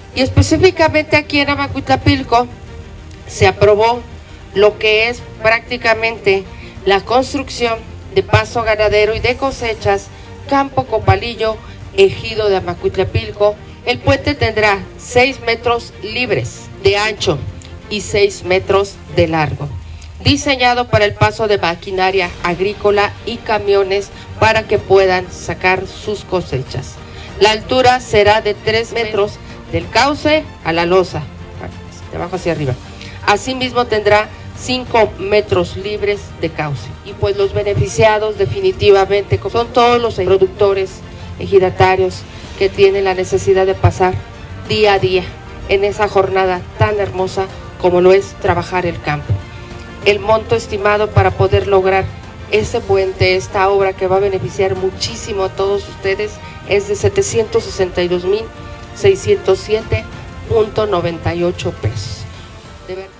Y específicamente aquí en Amacuitlapilco se aprobó lo que es prácticamente la construcción de paso ganadero y de cosechas, Campo Copalillo, ejido de Amacuitlapilco. El puente tendrá 6 metros libres de ancho y 6 metros de largo, diseñado para el paso de maquinaria agrícola y camiones para que puedan sacar sus cosechas. La altura será de 3 metros del cauce a la losa, de abajo hacia arriba. Asimismo tendrá 5 metros libres de cauce. Y pues los beneficiados definitivamente son todos los productores ejidatarios que tienen la necesidad de pasar día a día en esa jornada tan hermosa como lo es trabajar el campo. El monto estimado para poder lograr ese puente, esta obra que va a beneficiar muchísimo a todos ustedes, es de 762,607.98 pesos. De verdad.